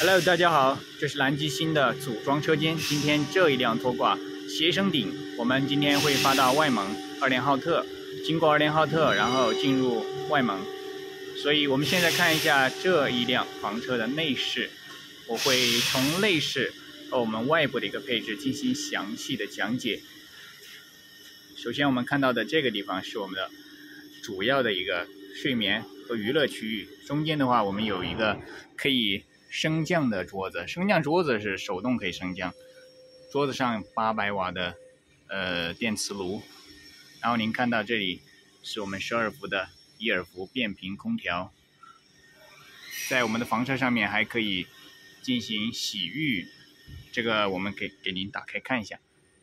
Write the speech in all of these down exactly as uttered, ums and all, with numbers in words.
Hello， 大家好，这是蓝基星的组装车间。今天这一辆拖挂携生顶，我们今天会发到外蒙二连浩特，经过二连浩特，然后进入外蒙。所以我们现在看一下这一辆房车的内饰，我会从内饰和我们外部的一个配置进行详细的讲解。首先我们看到的这个地方是我们的主要的一个睡眠和娱乐区域，中间的话我们有一个可以升降的桌子，升降桌子是手动可以升降，桌子上八百瓦的呃电磁炉，然后您看到这里是我们十二伏的伊尔福变频空调，在我们的房车上面还可以进行洗浴，这个我们给给您打开看一下。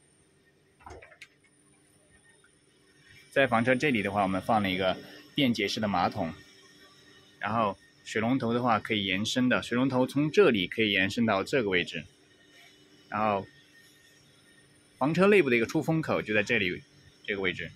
在房车这里的话，我们放了一个便捷式的马桶，然后水龙头的话可以延伸的，水龙头从这里可以延伸到这个位置，然后房车内部的一个出风口就在这里这个位置。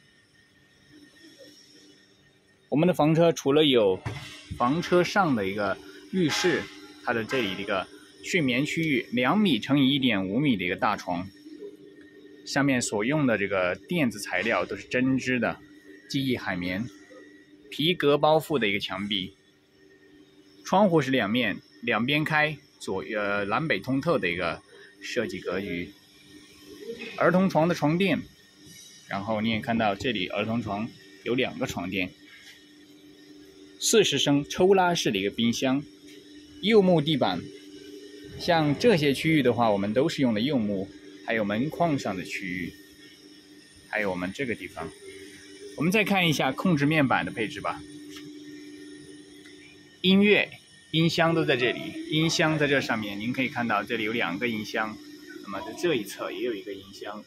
我们的房车除了有房车上的一个浴室，它的这里的一个睡眠区域，两米乘以一点五米的一个大床，下面所用的这个垫子材料都是针织的记忆海绵，皮革包覆的一个墙壁。窗户是两面，两边开，左呃南北通透的一个设计格局。儿童床的床垫，然后你也看到这里儿童床有两个床垫。四十升抽拉式的一个冰箱，柚木地板。像这些区域的话，我们都是用的柚木，还有门框上的区域，还有我们这个地方。我们再看一下控制面板的配置吧。音乐、音箱都在这里，音箱在这上面，您可以看到这里有两个音箱，那么在这一侧也有一个音箱。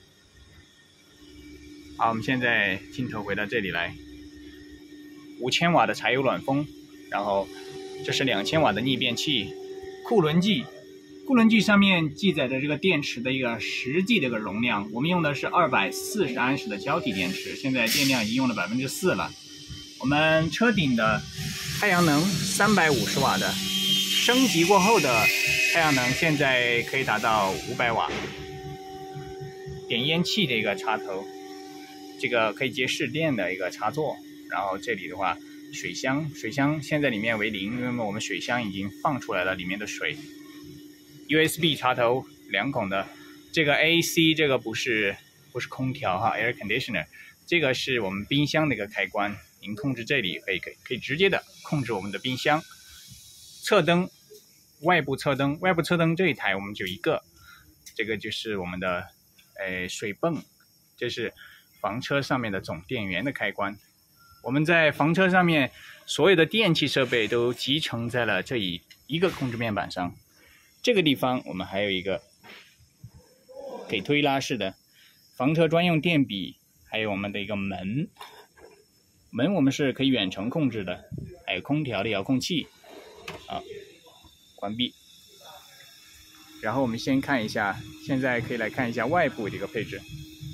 好，我们现在镜头回到这里来，五千瓦的柴油暖风，然后这是两千瓦的逆变器，库仑计，库仑计上面记载着这个电池的一个实际的一个容量，我们用的是二百四十安时的胶体电池，现在电量已经用了百分之四了。我们车顶的太阳能三百五十瓦的，升级过后的太阳能现在可以达到五百瓦。点烟器的一个插头，这个可以接市电的一个插座，然后这里的话水箱，水箱现在里面为零，因为我们水箱已经放出来了里面的水。U S B 插头两孔的，这个 A C 这个不是不是空调哈 ，Air Conditioner， 这个是我们冰箱的一个开关。您控制这里可以可以可以直接的控制我们的冰箱。侧灯，外部侧灯，外部侧灯这一台我们就一个，这个就是我们的呃水泵，这是房车上面的总电源的开关。我们在房车上面所有的电气设备都集成在了这一一个控制面板上。这个地方我们还有一个可以推拉式的房车专用电笔，还有我们的一个门。门我们是可以远程控制的，还有空调的遥控器。好，关闭。然后我们先看一下，现在可以来看一下外部的一个配置。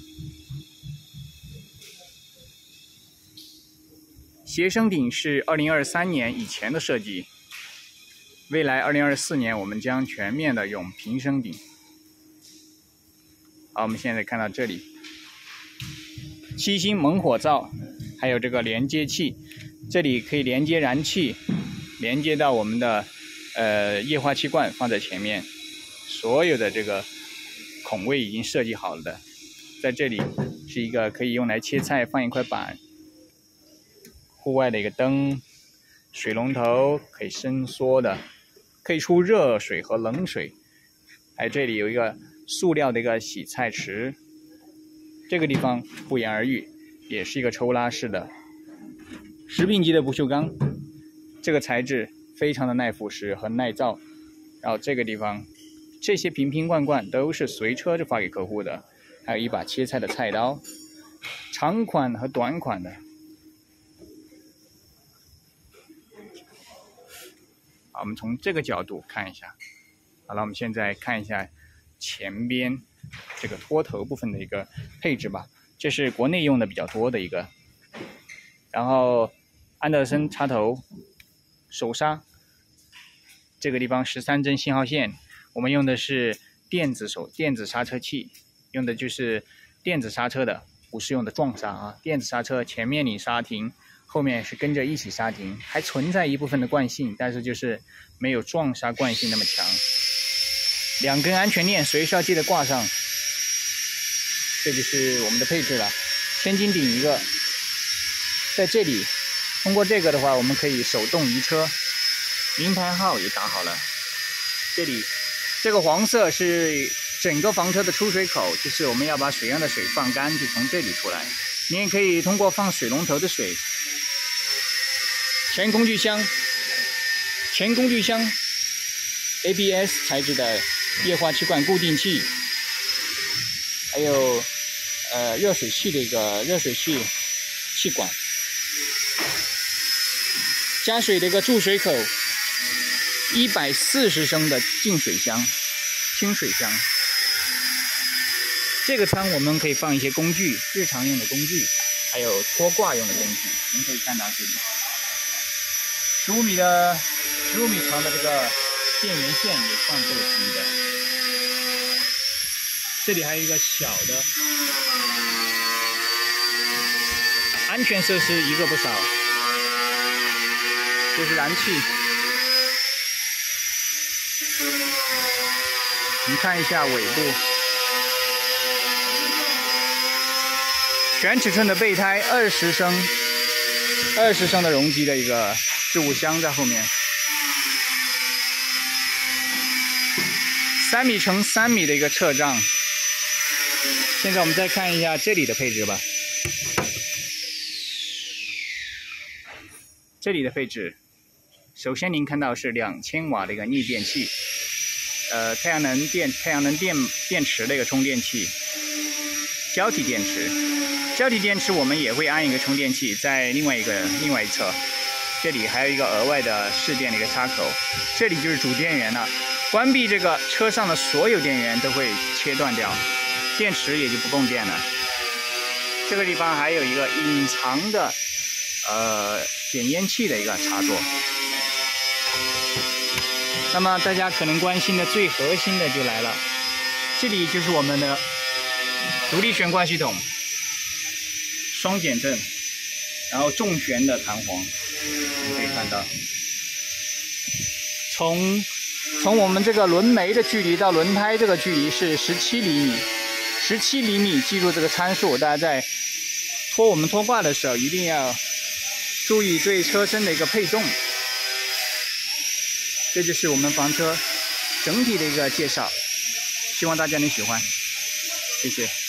携生顶是二零二三年以前的设计，未来二零二四年我们将全面的用平升顶。好，我们现在看到这里，七星猛火灶。还有这个连接器，这里可以连接燃气，连接到我们的呃液化气罐放在前面，所有的这个孔位已经设计好了的。在这里是一个可以用来切菜放一块板，户外的一个灯，水龙头可以伸缩的，可以出热水和冷水。还有这里有一个塑料的一个洗菜池，这个地方不言而喻。也是一个抽拉式的食品级的不锈钢，这个材质非常的耐腐蚀和耐造。然后这个地方这些瓶瓶罐罐都是随车就发给客户的，还有一把切菜的菜刀，长款和短款的。好，我们从这个角度看一下。好了，我们现在看一下前边这个拖头部分的一个配置吧。这是国内用的比较多的一个，然后安德森插头手刹， 这个地方十三针信号线，我们用的是电子手电子刹车器，用的就是电子刹车的，不是用的撞刹啊。电子刹车前面你刹停，后面是跟着一起刹停，还存在一部分的惯性，但是就是没有撞刹惯性那么强。两根安全链随时要记得挂上，这就是我们的配置了。千斤顶一个，在这里通过这个的话，我们可以手动移车，名牌号也打好了。这里这个黄色是整个房车的出水口，就是我们要把水样的水放干，就从这里出来。你也可以通过放水龙头的水。前工具箱，前工具箱 A B S 材质的液化气管固定器，还有呃热水器的一个热水器气管，加水的一个注水口，一百四十升的净水箱、清水箱。这个仓我们可以放一些工具，日常用的工具，还有拖挂用的工具。您可以看到这里，十五米的十五米长的这个电源线也放这个区域的。这里还有一个小的安全设施，一个不少。这是燃气，你看一下尾部。全尺寸的备胎，二十升，二十升的容积的一个置物箱在后面，三米乘三米的一个侧帐。现在我们再看一下这里的配置吧。这里的配置，首先您看到是两千瓦的一个逆变器，呃，太阳能电太阳能电电池的一个充电器，胶体电池。胶体电池我们也会安一个充电器在另外一个另外一侧，这里还有一个额外的市电的一个插口，这里就是主电源了。关闭这个车上的所有电源都会切断掉，电池也就不供电了。这个地方还有一个隐藏的呃点烟器的一个插座。那么大家可能关心的最核心的就来了，这里就是我们的独立悬挂系统。双减震，然后重悬的弹簧，你可以看到，从从我们这个轮眉的距离到轮胎这个距离是十七厘米，十七厘米，记住这个参数，大家在拖我们拖挂的时候一定要注意对车身的一个配重。这就是我们房车整体的一个介绍，希望大家能喜欢，谢谢。